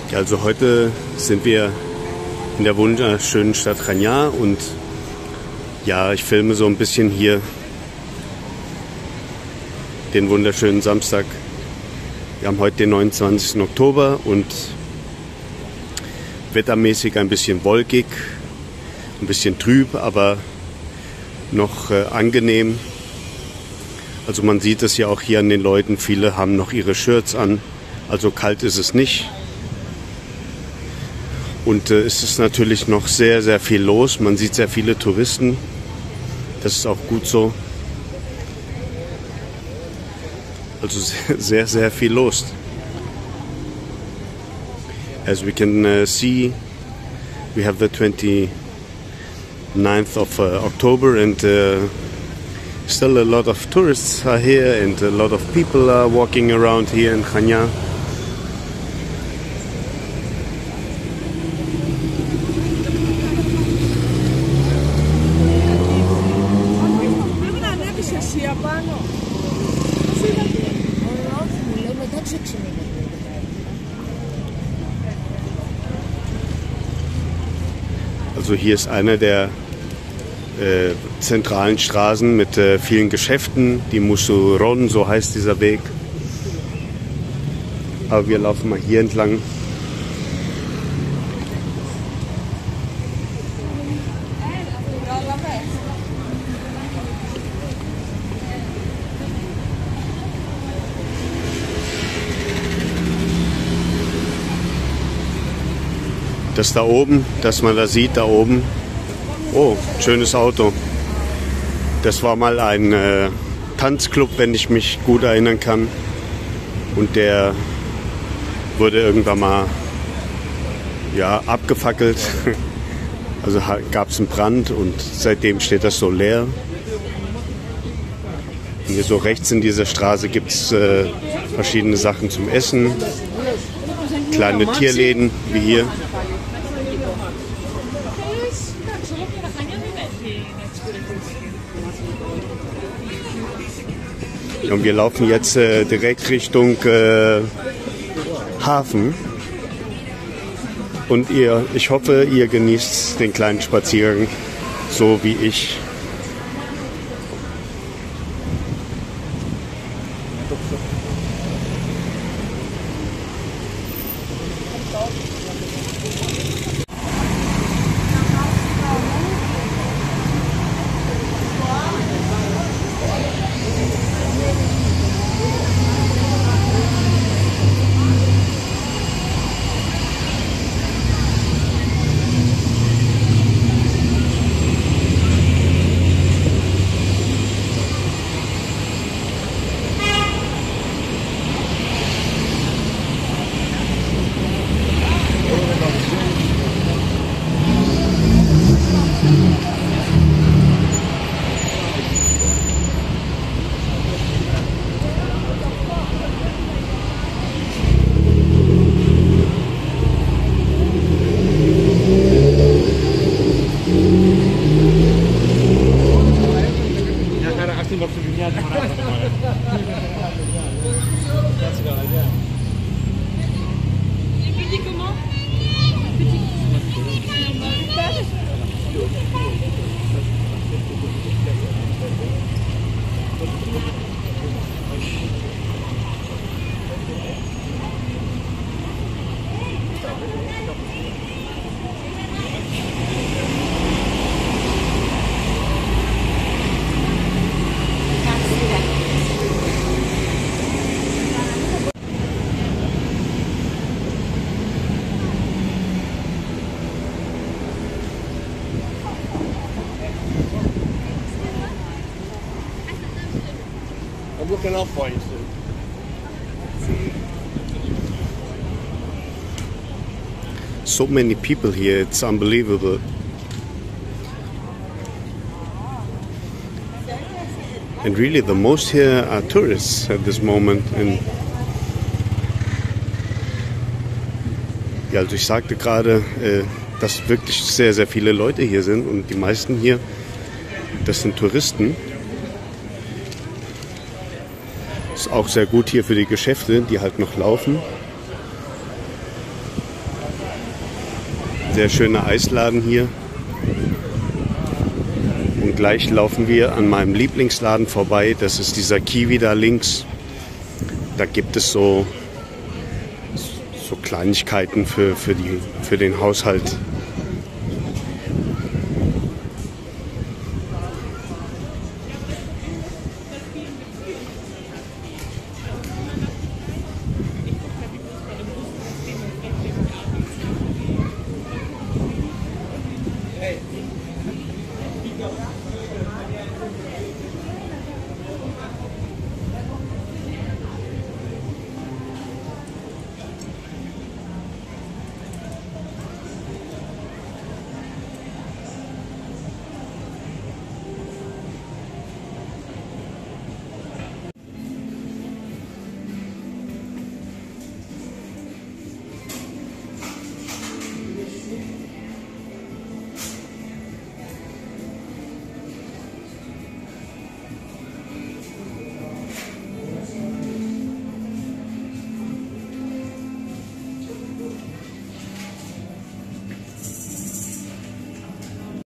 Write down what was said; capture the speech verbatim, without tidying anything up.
Ja, also heute sind wir in der wunderschönen Stadt Chania und ja, ich filme so ein bisschen hier den wunderschönen Samstag. Wir haben heute den neunundzwanzigsten Oktober und wettermäßig ein bisschen wolkig, ein bisschen trüb, aber noch äh, angenehm. Also man sieht es ja auch hier an den Leuten, viele haben noch ihre Shirts an, also kalt ist es nicht. Und äh, es ist natürlich noch sehr, sehr viel los, man sieht sehr viele Touristen, das ist auch gut so. Also sehr, sehr viel los. As we can uh, see, we have the twenty-ninth of uh, October and uh, still a lot of tourists are here and a lot of people are walking around here in Chania. Also hier ist eine der äh, zentralen Straßen mit äh, vielen Geschäften, die Musuron, so heißt dieser Weg. Aber wir laufen mal hier entlang. Das da oben, das man da sieht, da oben. Oh, schönes Auto. Das war mal ein äh, Tanzclub, wenn ich mich gut erinnern kann. Und der wurde irgendwann mal ja, abgefackelt. Also gab es einen Brand und seitdem steht das so leer. Und hier so rechts in dieser Straße gibt es äh, verschiedene Sachen zum Essen. Kleine Tierläden wie hier. Und wir laufen jetzt äh, direkt Richtung äh, Hafen. Und ihr, ich hoffe, ihr genießt den kleinen Spaziergang, so wie ich. Looking out for you soon. So many people here, it's unbelievable. And really the most here are tourists at this moment. And ja, also ich sagte gerade, äh, dass wirklich sehr, sehr viele Leute hier sind und die meisten hier, das sind Touristen. Ist auch sehr gut hier für die Geschäfte, die halt noch laufen. Sehr schöner Eisladen hier. Und gleich laufen wir an meinem Lieblingsladen vorbei. Das ist dieser Kiwi da links. Da gibt es so, so Kleinigkeiten für, für, die, für den Haushalt.